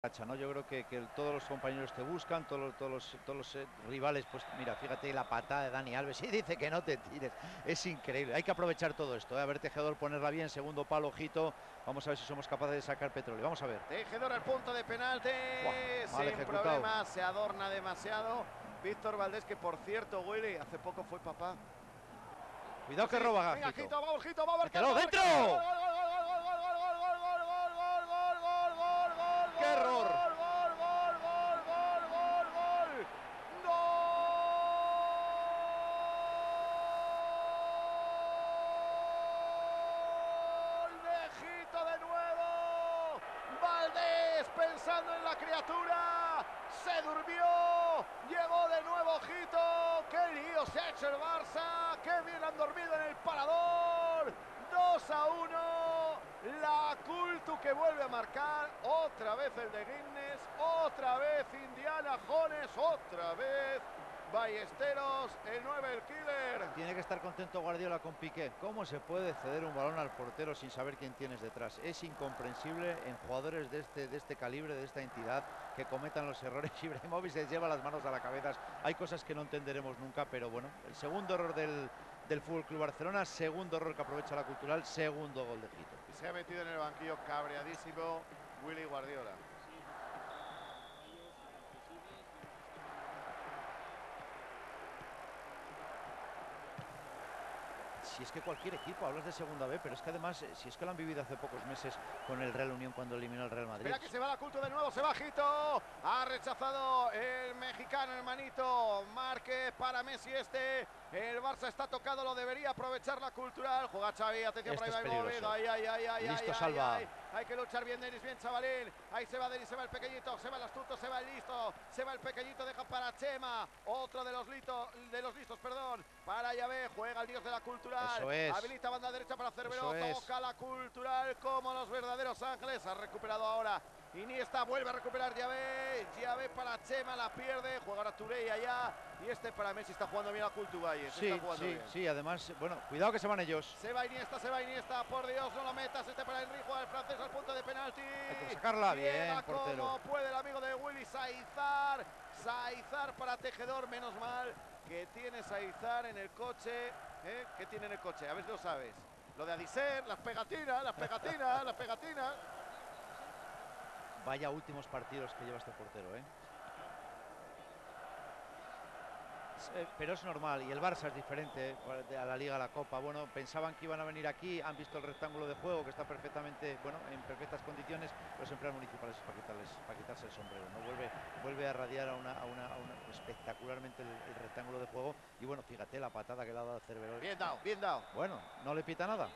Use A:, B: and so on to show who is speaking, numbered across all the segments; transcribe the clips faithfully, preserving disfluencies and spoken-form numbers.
A: ¿no? Yo creo que, que todos los compañeros te buscan, todos los, todos los, todos los eh, rivales, pues mira, fíjate la patada de Dani Alves y dice que no te tires, es increíble, hay que aprovechar todo esto, ¿eh? A ver, Tejedor, ponerla bien, segundo palo, ojito, vamos a ver si somos capaces de sacar petróleo, vamos a ver.
B: Tejedor al punto de penalti,
A: Buah, mal
B: sin
A: ejecutado.
B: problema, se adorna demasiado. Víctor Valdés, que por cierto, Willy, hace poco fue papá.
A: Cuidado que
B: Sí,
A: roba,
B: venga,
A: Gito.
B: Gito, vamos, Gito, vamos,
A: ¡Mételo dentro! ¡Qué error!
B: De nuevo, Valdés pensando en la criatura, se durmió, llegó de nuevo Gito, qué lío se ha hecho el Barça, qué bien han dormido en el parador, dos a uno, la Cultu que vuelve a marcar, otra vez el de Guinness, otra vez Indiana Jones, otra vez Ballesteros, el nueve, el killer.
A: Tiene que estar contento Guardiola con Piqué. ¿Cómo se puede ceder un balón al portero sin saber quién tienes detrás? Es incomprensible en jugadores de este, de este calibre, de esta entidad, que cometan los errores. Ibrahimovic se lleva las manos a la cabeza. Hay cosas que no entenderemos nunca, pero bueno, el segundo error del, del Fútbol Club Barcelona, segundo error que aprovecha la Cultural, segundo gol de Gito.
B: Y se ha metido en el banquillo cabreadísimo Willy Guardiola.
A: Si es que cualquier equipo, hablas de segunda B, pero es que además, si es que lo han vivido hace pocos meses con el Real Unión cuando eliminó al Real Madrid.
B: Mira que se va la Culto de nuevo, se va Gito, ha rechazado el mexicano, hermanito Márquez para Messi este, el Barça está tocado, lo debería aprovechar la Cultural, juega Xavi, atención
A: Este
B: para Ibrahimovic, ay, ay, ay, ay,
A: listo,
B: ay,
A: salva.
B: ay, hay que luchar bien Denis, bien chavalín, ahí se va Denis, se va el pequeñito, se va el astuto, se va el listo, se va el pequeñito, deja para Chema, otro de los listos, de los listos, perdón, para Yahvé, juega el dios de la Cultural,
A: eso es.
B: habilita banda derecha para Cerveró, toca la Cultural como los verdaderos ángeles, ha recuperado ahora Iniesta, vuelve a recuperar Yahvé, Yahvé para Chema, la pierde, juega ahora Touré allá, y este para Messi, está jugando bien a Cultuvalle,
A: sí,
B: está jugando
A: sí,
B: bien.
A: sí, además, bueno, cuidado que se van ellos.
B: Se va Iniesta, se va Iniesta, por Dios, no lo metas, este para Henry, juega el francés al punto de penalti.
A: Hay que sacarla bien, portero.
B: Como puede el amigo de Willy, Saizar, Saizar para Tejedor, menos mal que tiene Saizar en el coche, ¿eh? ¿Qué tiene en el coche? A ver si lo sabes. Lo de Adiser, las pegatinas, las pegatinas, las pegatinas.
A: Vaya últimos partidos que lleva este portero, ¿eh? Eh, pero es normal, y el Barça es diferente a la Liga, a la Copa. Bueno, pensaban que iban a venir aquí, han visto el rectángulo de juego que está perfectamente, bueno, en perfectas condiciones. Los empleados municipales para quitarles, para quitarse el sombrero, ¿no? Vuelve, vuelve a radiar a una, a una, a una espectacularmente el, el rectángulo de juego. Y bueno, fíjate la patada que le ha dado a Cerveró.
B: Bien dado, bien dado.
A: Bueno, no le pita nada.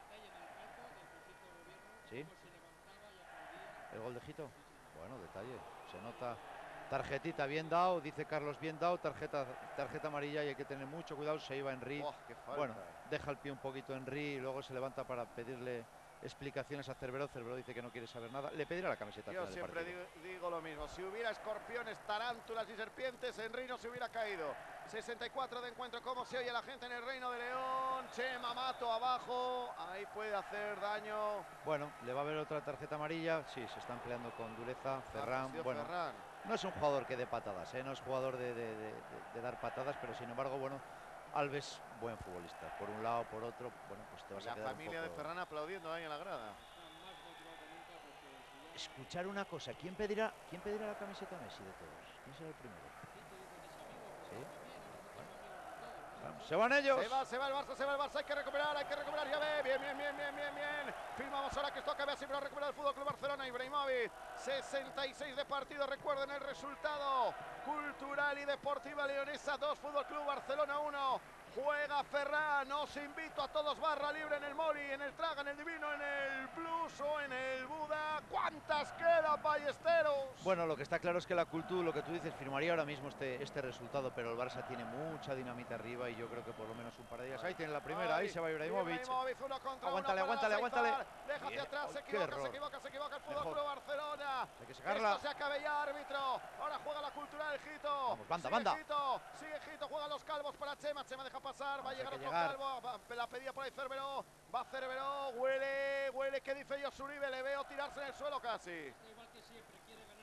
A: Sí. El gol de Gito. Bueno, detalle, se nota. Tarjetita bien dado, dice Carlos, bien dado, tarjeta, tarjeta amarilla y hay que tener mucho cuidado, se iba Henry.
B: Oh,
A: bueno, deja el pie un poquito Henry y luego se levanta para pedirle explicaciones a Cerveró. Cerveró dice que no quiere saber nada, le pedirá la camiseta.
B: Yo siempre digo, digo lo mismo, si hubiera escorpiones, tarántulas y serpientes, Henry no se hubiera caído. sesenta y cuatro de encuentro, como se oye la gente en el Reino de León, Chema Mato abajo, ahí puede hacer daño.
A: Bueno, le va a haber otra tarjeta amarilla, sí, se está empleando con dureza, Ferran,
B: ah,
A: bueno,
B: Ferran.
A: No es un jugador que dé patadas, ¿eh? No es jugador de, de, de, de dar patadas, pero sin embargo, bueno, Alves, buen futbolista. Por un lado, por otro, bueno, pues te vas
B: la
A: a quedar
B: familia
A: un poco...
B: de Ferran aplaudiendo ahí en la grada.
A: Escuchar una cosa, ¿quién pedirá, quién pedirá la camiseta a Messi de todos? ¿Quién será el primero? ¿Sí? Bueno, se van ellos.
B: Se va, se va el Barça, se va el Barça, hay que recuperar, hay que recuperar, ya ve, bien, bien, bien, bien, bien, bien. Filmamos ahora que esto acabe así, pero ha recuperado el Fútbol Club Barcelona, Ibrahimovic, sesenta y seis de partido, recuerden el resultado, Cultural y Deportiva Leonesa dos, Fútbol Club Barcelona uno. Juega Ferran, os invito a todos, barra libre en el Mori, en el Traga, en el Divino, en el Plus o en el Buda. ¿Cuántas quedan, Ballesteros?
A: Bueno, lo que está claro es que la Cultura, lo que tú dices, firmaría ahora mismo este, este resultado, pero el Barça tiene mucha dinamita arriba y yo creo que por lo menos un par de días. Ahí tiene la primera, ahí, ahí se va Ibrahimovic.
B: Ibrahimovic uno contra
A: aguántale,
B: uno
A: aguántale, aguántale.
B: Deja hacia atrás, se equivoca, se equivoca, se equivoca el Fútbol Club Barcelona.
A: Hay que sacarla.
B: Esto se acabe ya, árbitro. Ahora juega la Cultura del Gito.
A: Vamos, banda,
B: sigue
A: banda.
B: Gito, sigue Gito, juega los calvos para Chema. Chema deja pasar, Vamos, va a llegar otro
A: llegar.
B: calvo. Va, la pedía por ahí Cerveró. Va Cerveró, huele, huele, ¿qué dice Josuribe? Le veo tirarse en el suelo casi.
C: Igual que siempre, quiere ganar.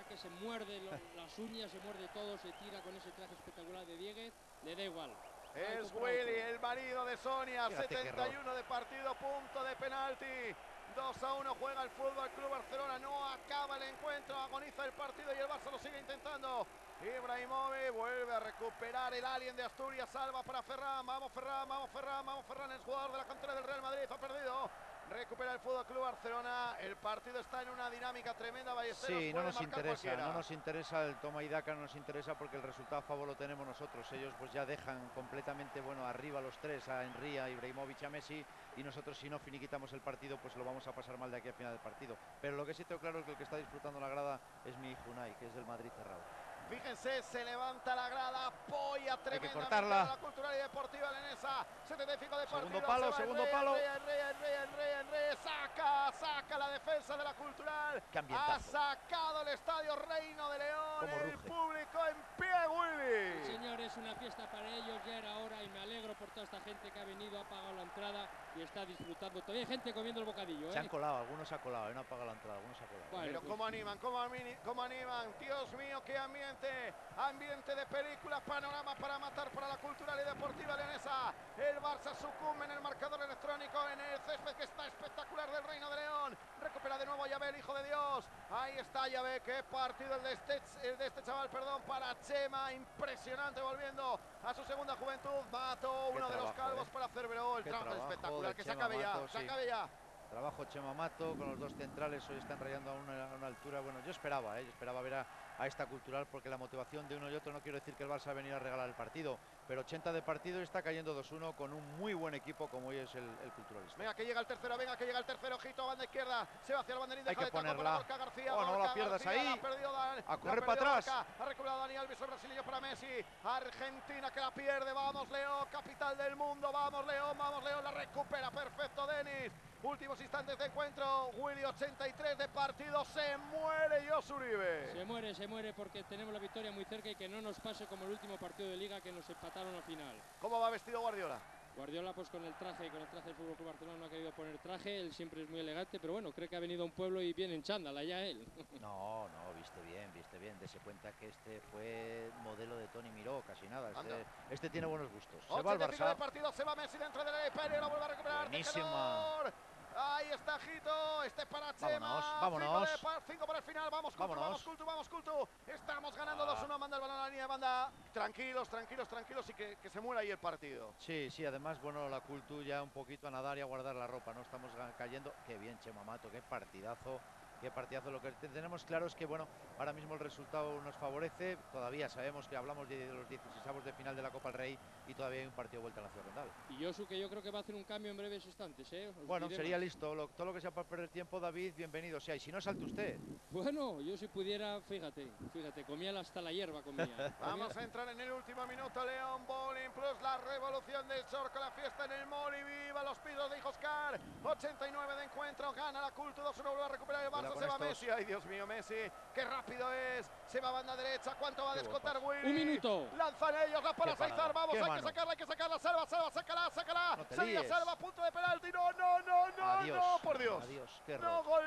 C: que se muerde lo, las uñas, se muerde todo, se tira con ese traje espectacular de Dieguez, le da igual.
B: Es Willy, el marido de Sonia, setenta y uno de partido, punto de penalti. dos a uno juega el Fútbol Club Barcelona, no acaba el encuentro, agoniza el partido y el Barça lo sigue intentando. Ibrahimovic vuelve a recuperar el alien de Asturias, salva para Ferran, vamos Ferran, vamos Ferran, vamos Ferran, el jugador de la cantera del Real Madrid, ha perdido. Recupera el Fútbol Club Barcelona, el partido está en una dinámica tremenda, Ballesteros.
A: Sí, no
B: puede
A: nos
B: marcar
A: interesa,
B: cualquiera.
A: no nos interesa el toma y daca, no nos interesa porque el resultado a favor lo tenemos nosotros. Ellos pues ya dejan completamente, bueno, arriba los tres, a Henry, a Ibrahimovic, a Messi, y nosotros si no finiquitamos el partido pues lo vamos a pasar mal de aquí al final del partido. Pero lo que sí tengo claro es que el que está disfrutando la grada es mi hijo Unai, que es del Madrid cerrado.
B: Fíjense, se levanta la grada, apoya tremendamente
A: a
B: la Cultural y Deportiva Leonesa. setenta y cinco de partido.
A: Segundo palo, segundo
B: Enrey,
A: palo.
B: Enrey, Enrey, Enrey, Enrey, Enrey, saca, saca la defensa de la Cultural. Ha sacado el estadio Reino de León. El público en pie, Willy.
C: Señor, es una fiesta para ellos, ya era hora y me alegro por toda esta gente que ha venido, ha pagado la entrada y está disfrutando. Todavía hay gente comiendo el bocadillo, ¿eh?
A: Se han colado, algunos se han colado, no han pagado la entrada, algunos se han colado.
B: Bueno, pero pues, cómo animan, cómo, cómo animan. Dios mío, qué ambiente. Ambiente de película, panorama para matar para la Cultural y Deportiva Leonesa. El Barça sucumbe en el marcador electrónico en el césped que está espectacular del Reino de León. Recupera de nuevo a Yabel, hijo de Dios. Ahí está Yabel, qué partido el de este, el de este chaval, perdón, para Chema. Impresionante, volviendo a su segunda juventud. Mato, uno de los calvos eh. para Cerveró. El trabajo, trabajo espectacular, que se acabe ya, Mato, se acabe sí. ya.
A: Trabajo Chema Mato con los dos centrales, hoy están rayando a una, a una altura. Bueno, yo esperaba, ¿eh? yo esperaba ver a, a esta Cultural porque la motivación de uno y otro, no quiero decir que el Barça ha venido a regalar el partido, pero ochenta de partido y está cayendo dos uno con un muy buen equipo como hoy es el, el Culturalista.
B: Venga que llega el tercero, venga que llega el tercero, ojito a banda izquierda, se va hacia el banderín,
A: hay que ponerla.
B: García,
A: oh, no la pierdas
B: García,
A: ahí,
B: la ha perdido Dan,
A: a correr para atrás.
B: Barca, ha recuperado Dani Alves, el brasileño para Messi, Argentina que la pierde, vamos Leo, capital del mundo, vamos Leo, vamos Leo, la recupera, perfecto Denis. Últimos instantes de encuentro, Willy, ochenta y tres de partido, se muere Josu Uribe.
C: Se muere, se muere porque tenemos la victoria muy cerca y que no nos pase como el último partido de Liga que nos empataron al final.
B: ¿Cómo va vestido Guardiola?
C: Guardiola pues con el traje, con el traje del Fútbol Club Barcelona no ha querido poner traje, él siempre es muy elegante, pero bueno, cree que ha venido a un pueblo y viene en chándal, allá él.
A: No, no, viste bien, viste bien, dése cuenta que este fue modelo de Toni Miró, casi nada, este, este tiene buenos gustos. Se va al Barça.
B: De partido, se va Messi dentro de la Pérez, la vuelve a recuperar.
A: Buenísima.
B: Ahí está Jito, este para Chema.
A: Vámonos, vámonos.
B: Cinco, de, cinco para el final, vamos Cultu, vamos Cultu, vamos Cultu. Estamos ganando dos uno, ah. manda el balón a la línea de banda. Tranquilos, tranquilos, tranquilos y que, que se muera ahí el partido.
A: Sí, sí, además, bueno, la Cultu ya un poquito a nadar y a guardar la ropa, no estamos cayendo. Qué bien, Chema Mato, qué partidazo. Qué partidazo. Lo que tenemos claro es que, bueno, ahora mismo el resultado nos favorece. Todavía sabemos que hablamos de, de los dieciséis de final de la Copa del Rey y todavía hay un partido de vuelta en la Ciudad Condal.
C: Y Josu, que yo creo que va a hacer un cambio en breves instantes, ¿eh? Os
A: bueno, sería listo. Lo, todo lo que sea para perder tiempo, David, bienvenido sea. Y si no, salte usted.
C: Bueno, yo si pudiera, fíjate, fíjate, comía hasta la hierba, comía.
B: Vamos a entrar en el último minuto, León Bowling Plus, la revolución del Sorco, la fiesta en el Moli, viva los pisos de Hijoscar. ochenta y nueve de encuentro, gana la Cultu, dos uno, vuelve a recuperar el Barça, se va estos. Messi. Ay, Dios mío, Messi, qué rápido es, se va a banda derecha, ¿cuánto va a descontar Willy?
C: Un minuto.
B: Lanzan ellos, la para Saizar, vamos, hay que sacarla, hay que sacarla, salva, salva, sácala, sácala,
A: no
B: salva, salva, punto de penalti, no, no, no, no,
A: adiós,
B: no, por Dios.
A: Adiós, qué error.
B: No, gol.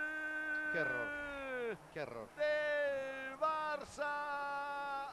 A: Qué error, qué error.
B: Del Barça,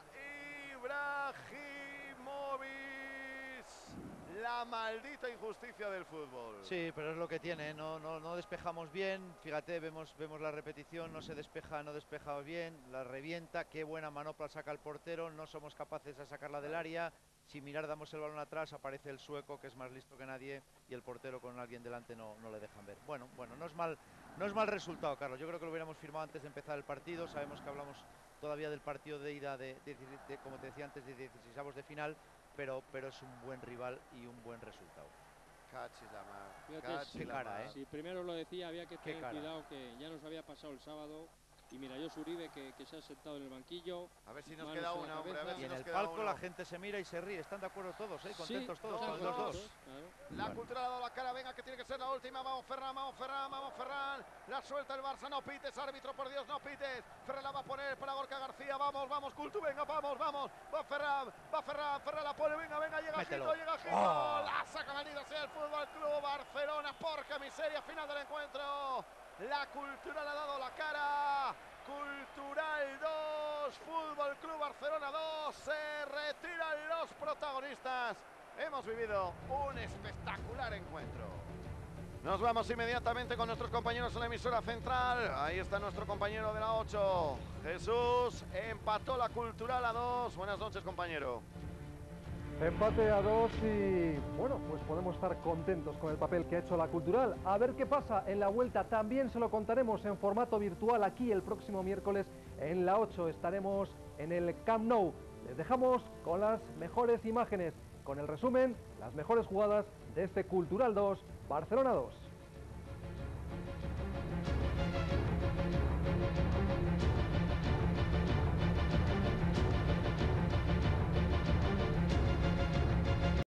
B: Ibrahimovic. La maldita injusticia del fútbol.
A: Sí, pero es lo que tiene, no, no, no despejamos bien, fíjate, vemos, vemos la repetición, no se despeja, no despeja bien, la revienta, qué buena manopla saca el portero, no somos capaces de sacarla del área, sin mirar damos el balón atrás, aparece el sueco que es más listo que nadie y el portero con alguien delante no, no le dejan ver. Bueno, bueno, no es mal, no es mal resultado, Carlos, yo creo que lo hubiéramos firmado antes de empezar el partido, sabemos que hablamos todavía del partido de ida, de, de, de, de como te decía antes, de dieciséis de final, Pero, pero es un buen rival y un buen resultado.
B: Cachis la mar.
C: Fíjate,
A: qué cara, ¿eh?
C: Si primero lo decía, había que tener
A: cara.
C: cuidado que ya nos había pasado el sábado. Y mira, Josu Uribe que, que se ha sentado en el banquillo.
B: A ver si nos queda una, hombre. A ver si
A: y en
B: nos
A: el
B: queda
A: palco
B: uno.
A: La gente se mira y se ríe. Están de acuerdo todos, ¿eh? Contentos
C: sí,
A: todos
C: no,
A: con los
C: dos.
A: dos.
C: Claro.
B: La bueno. Cultura ha dado la cara. Venga, que tiene que ser la última. Vamos, Ferran, vamos, Ferran, vamos, Ferran. La suelta el Barça. No pites, árbitro, por Dios, no pites. Ferran la va a poner para Gorka García. Vamos, vamos, Cultu, venga, vamos, vamos. Va Ferran, va Ferran, Ferran la pone. Venga, venga, llega
A: Mételo.
B: Gito, llega Gito.
A: Oh.
B: La saca venido sea el Fútbol Club Barcelona. Porca miseria, final del encuentro. La Cultural ha dado la cara. Cultural dos, Fútbol Club Barcelona dos. Se retiran los protagonistas. Hemos vivido un espectacular encuentro. Nos vamos inmediatamente con nuestros compañeros en la emisora central. Ahí está nuestro compañero de la ocho, Jesús. Empató la Cultural a dos. Buenas noches, compañero.
D: Empate a dos y, bueno, pues podemos estar contentos con el papel que ha hecho la Cultural. A ver qué pasa en la vuelta. También se lo contaremos en formato virtual aquí el próximo miércoles en la ocho. Estaremos en el Camp Nou. Les dejamos con las mejores imágenes, con el resumen, las mejores jugadas de este Cultural dos, Barcelona dos.